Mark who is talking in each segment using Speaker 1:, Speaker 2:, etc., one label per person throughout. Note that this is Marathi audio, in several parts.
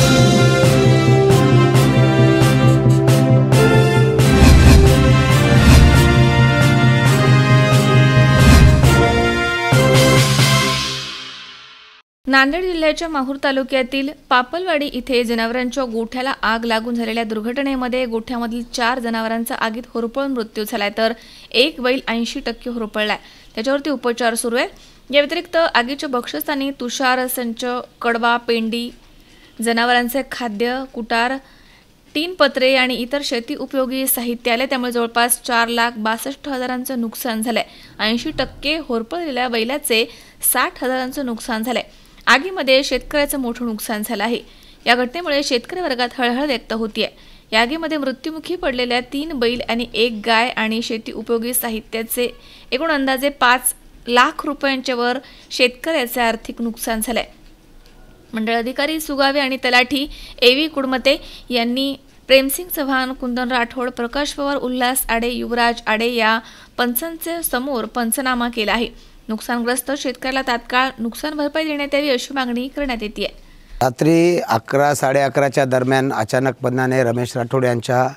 Speaker 1: नांदेड जिल्ह्याच्या माहूर तालुक्यातील पापलवाडी इथे जनावरांच्या गोठ्याला आग लागून झालेल्या दुर्घटनेमध्ये गोठ्यामधील 4 जनावरांचा आगीत होरपळून मृत्यू झालाय, तर एक बैल 80% होरपळलाय, त्याच्यावरती उपचार सुरू आहेत। या व्यतिरिक्त आगीच्या भक्षस्थानी तुषार, संच, कडवा, पेंडी, जनावरांचे खाद्य, कुटार, 3 पत्रे आणि इतर शेती उपयोगी साहित्य आले, त्यामुळे जवळपास 4,62,000चं नुकसान झालंय। 80% होरपळलेल्या बैलाचे 60,000चं नुकसान झालंय। आगीमध्ये शेतकऱ्याचं मोठं नुकसान झालं आहे। या घटनेमुळे शेतकरी वर्गात हळहळ व्यक्त होतीये। या आगीमध्ये मृत्युमुखी पडलेल्या 3 बैल आणि 1 गाय आणि शेती उपयोगी साहित्याचे एकूण अंदाजे 5 लाख रुपयांच्या वर शेतकऱ्याचे आर्थिक नुकसान झालंय। मंडळ अधिकारी सुगावे आणि तलाठी एवी कुडमते यांनी प्रेमसिंग चव्हाण, कुंदन राठोड, प्रकाश पवार, उल्हास आडे, युवराज आडे या पंचांचे समोर पंचनामा केला आहे। नुकसानग्रस्त शेतकऱ्याला तात्काळ नुकसान भरपाई देण्यात यावी अशी मागणी करण्यात येते।
Speaker 2: रात्री 11-11:30च्या दरम्यान अचानकपणाने रमेश राठोड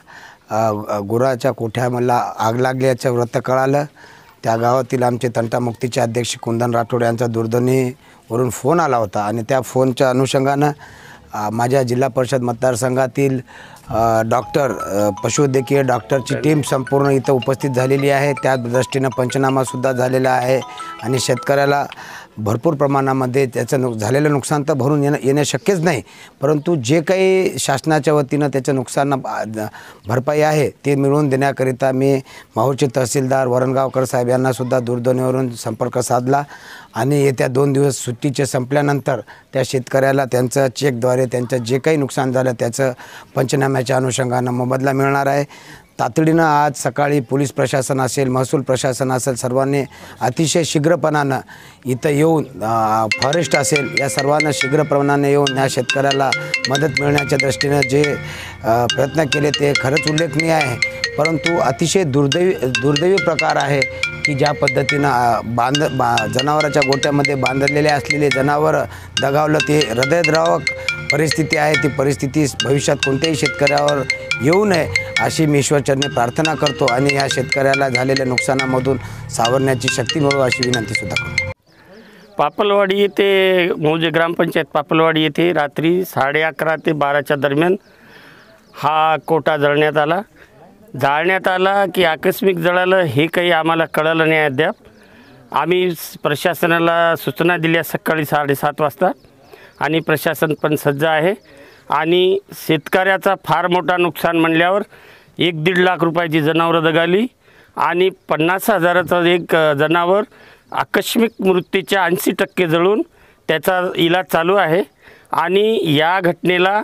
Speaker 2: यांच्या गुराच्या कोठ्याला आग लागल्याचं वृत्त कळालं। त्या गावातील आमचे तंटामुक्तीचे अध्यक्ष कुंदन राठोड यांचा दूरध्वनीवरून फोन आला होता आणि त्या फोनच्या अनुषंगानं माझ्या जिल्हा परिषद मतदारसंघातील डॉक्टर पशुवैद्यकीय डॉक्टरची टीम संपूर्ण इथं उपस्थित झालेली आहे। त्या दृष्टीनं पंचनामासुद्धा झालेला आहे आणि शेतकऱ्याला भरपूर प्रमाणामध्ये त्याचं झालेलं नुकसान तर भरून येणं शक्यच नाही, परंतु जे काही शासनाच्या वतीनं त्याचं नुकसान भरपाई आहे ते मिळवून देण्याकरिता मी माहूरचे तहसीलदार वरणगावकर साहेब यांनासुद्धा दूरध्वनीवरून संपर्क साधला आणि येत्या 2 दिवस सुट्टीचे संपल्यानंतर त्या शेतकऱ्याला त्यांचं चेकद्वारे त्यांचं जे काही नुकसान झालं त्याचं पंचनाम्याच्या अनुषंगानं मोबदला मिळणार आहे। तातडीनं आज सकाळी पोलीस प्रशासन असेल, महसूल प्रशासन असेल, सर्वांनी अतिशय शीघ्रपणानं इथं येऊन फॉरेस्ट असेल या सर्वांना शीघ्रपणाने येऊन या शेतकऱ्याला मदत मिळण्याच्या दृष्टीनं जे प्रयत्न केले ते खरंच उल्लेखनीय आहे। परंतु अतिशय दुर्दैवी प्रकार आहे की ज्या पद्धतीनं जनावराच्या गोट्यामध्ये बांधलेले असलेले जनावर दगावलं, ते हृदयद्रावक परिस्थिती आहे। ती परिस्थिती भविष्यात कोणत्याही शेतकऱ्यावर येऊ नये अशी मी ईश्वरचरणी प्रार्थना करतो आणि या शेतकऱ्याला झालेल्या नुकसानामधून सावरण्याची शक्ती मिळो अशी विनंतीसुद्धा करतो।
Speaker 3: पापलवाडी येथे मौजे ग्रामपंचायत पापलवाडी येथे रात्री 11:30 ते 12च्या दरम्यान हा कोटा जाळण्यात आला की आकस्मिक जळालं हे काही आम्हाला कळलं नाही अद्याप। आम्ही प्रशासनाला सूचना दिल्या सकाळी 7:30 वाजता आणि प्रशासन पण सज्ज आहे आणि शेतकऱ्याचा फार मोठा नुकसान म्हणल्यावर 1-1.5 लाख रुपयाची जनावरं दगावली आणि 50,000चं एक जनावर आकस्मिक मृत्यूच्या 80% जळून त्याचा इलाज चालू आहे। आणि या घटनेला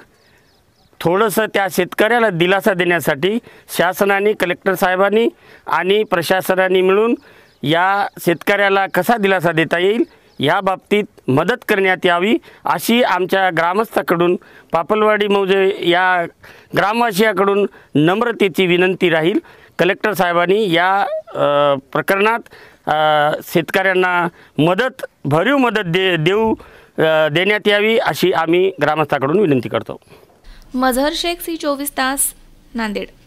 Speaker 3: थोडंसं त्या शेतकऱ्याला दिलासा देण्यासाठी शासनाने, कलेक्टर साहेबांनी आणि प्रशासनाने मिळून या शेतकऱ्याला कसा दिलासा देता येईल या बाबतीत मदत करण्यात यावी अशी आमच्या ग्रामस्थाकडून, पापलवाडी मौजे या ग्रामवासियाकडून नम्रतेची विनंती राहील। कलेक्टर साहेबांनी या प्रकरणात शेतकऱ्यांना भरीव मदत देण्यात यावी अशी आम्ही ग्रामस्थाकडून विनंती करतो।
Speaker 1: मझहर शेख, C24 तास, नांदेड।